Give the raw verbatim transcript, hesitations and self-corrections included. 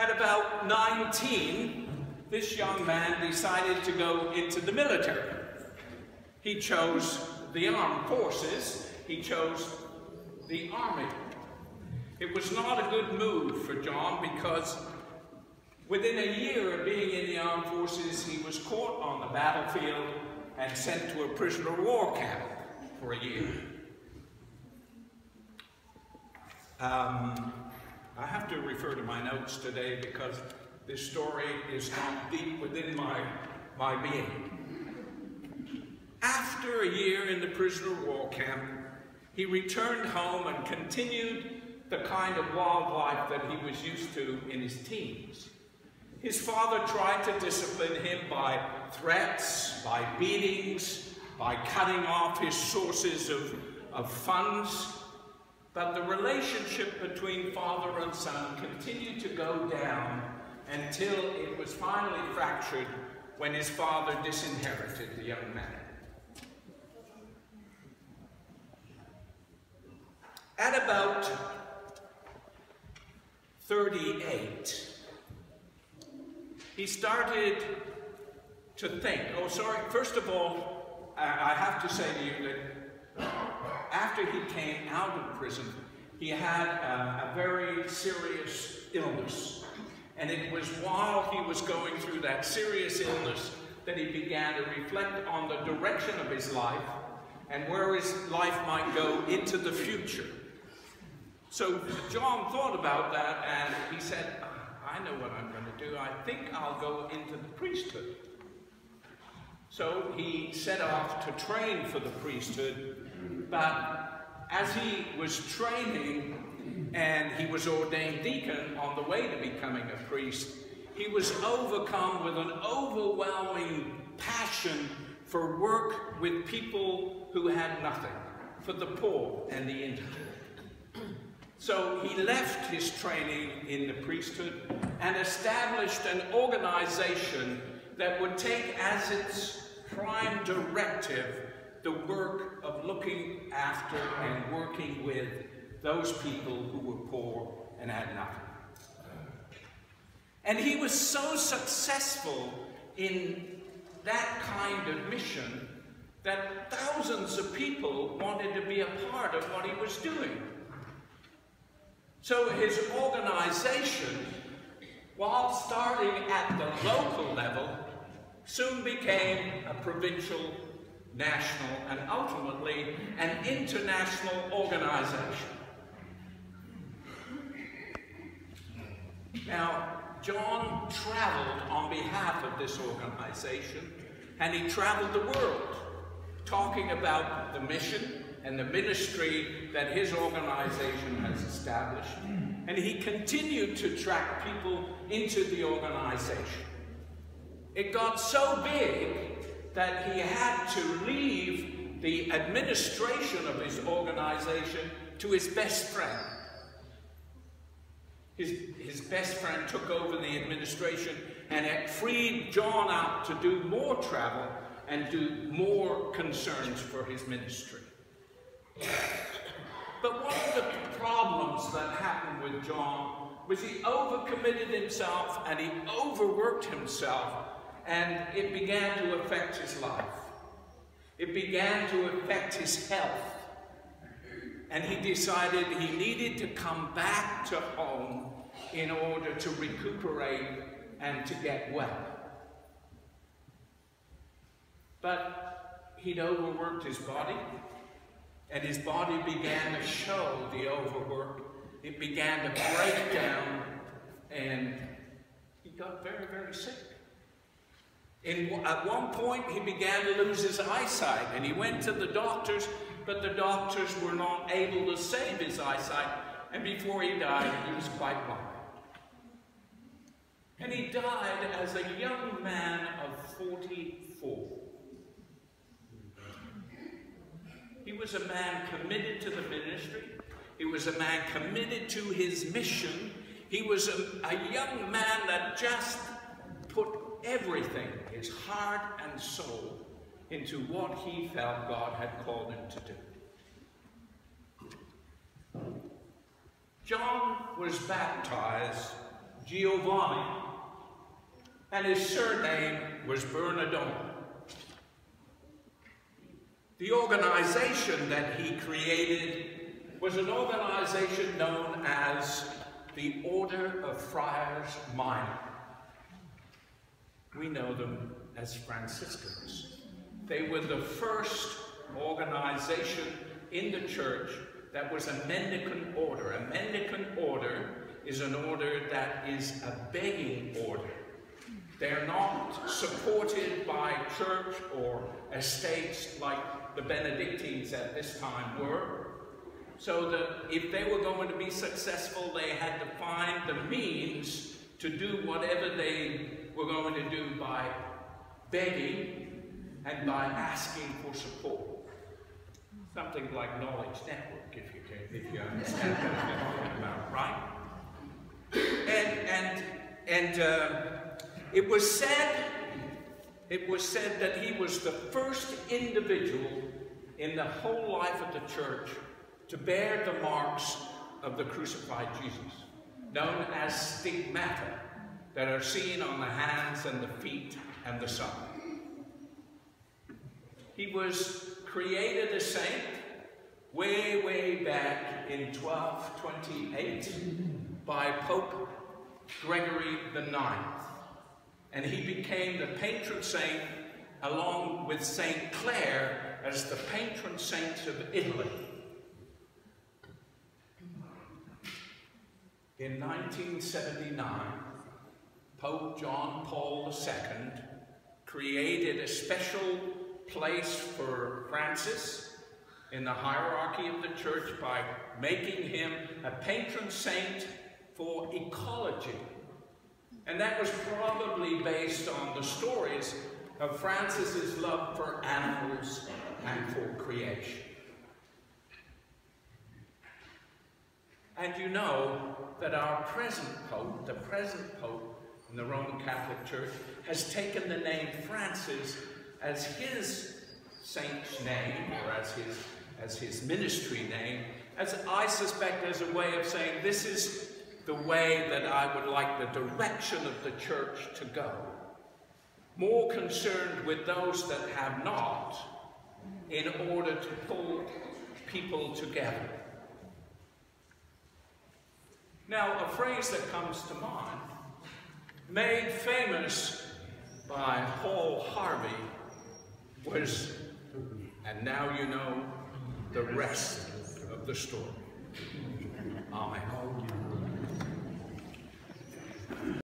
At about nineteen, this young man decided to go into the military. He chose the armed forces. He chose the army. It was not a good move for John because within a year of being in the armed forces, he was caught on the battlefield and sent to a prisoner of war camp for a year. Um, I have to refer to my notes today because this story is not deep within my, my being. After a year in the prisoner of war camp, he returned home and continued the kind of wild life that he was used to in his teens. His father tried to discipline him by threats, by beatings, by cutting off his sources of, of funds. But the relationship between father and son continued to go down until it was finally fractured when his father disinherited the young man. At about thirty-eight, he started to think, oh sorry, first of all, I have to say to you that after he came out of prison, he had a, a very serious illness. And it was while he was going through that serious illness that he began to reflect on the direction of his life and where his life might go into the future. So John thought about that and he said, I know what I'm going to do. I think I'll go into the priesthood. So he set off to train for the priesthood, but as he was training and he was ordained deacon on the way to becoming a priest, he was overcome with an overwhelming passion for work with people who had nothing, for the poor and the indigent. So he left his training in the priesthood and established an organization that would take as its prime directive the work of looking after and working with those people who were poor and had nothing. And he was so successful in that kind of mission that thousands of people wanted to be a part of what he was doing. So his organization, while starting at the local level, soon became a provincial, national, and ultimately an international organization. Now, John traveled on behalf of this organization, and he traveled the world, talking about the mission and the ministry that his organization has established. And he continued to track people into the organization. It got so big that he had to leave the administration of his organization to his best friend. His, his best friend took over the administration and it freed John out to do more travel and do more concerns for his ministry. But one of the problems that happened with John was he overcommitted himself and he overworked himself, and it began to affect his life. It began to affect his health. And he decided he needed to come back to home in order to recuperate and to get well. But he'd overworked his body, and his body began to show the overwork. It began to break down, and he got very, very sick. In, at one point, he began to lose his eyesight, and he went to the doctors, but the doctors were not able to save his eyesight, and before he died, he was quite blind. And he died as a young man of forty-four. He was a man committed to the ministry. He was a man committed to his mission. He was a, a young man that just put everything, his heart and soul, into what he felt God had called him to do. John was baptized Giovanni, and his surname was Bernardone. The organization that he created was an organization known as the Order of Friars Minor. We know them as Franciscans. They were the first organization in the church that was a mendicant order. A mendicant order is an order that is a begging order. They're not supported by church or estates like the Benedictines at this time were. So that if they were going to be successful, they had to find the means to do whatever they were going to do by begging and by asking for support. Something like Knowledge Network, if you can, if you understand what I'm talking about, right? And and and uh, it was said, it was said that he was the first individual in the whole life of the church to bear the marks of the crucified Jesus, known as stigmata, that are seen on the hands and the feet and the side. He was created a saint way, way back in twelve twenty-eight by Pope Gregory the ninth. And he became the patron saint along with Saint Clare as the patron saint of Italy. In nineteen seventy-nine, Pope John Paul the Second created a special place for Francis in the hierarchy of the church by making him a patron saint for ecology. And that was probably based on the stories of Francis's love for animals and for creation. And you know that our present Pope, the present Pope in the Roman Catholic Church, has taken the name Francis as his saint's name, or as his, as his ministry name, as I suspect as a way of saying, this is the way that I would like the direction of the church to go. More concerned with those that have not, in order to pull people together. Now, a phrase that comes to mind, made famous by Paul Harvey, was, and now you know the rest of the story. Amen.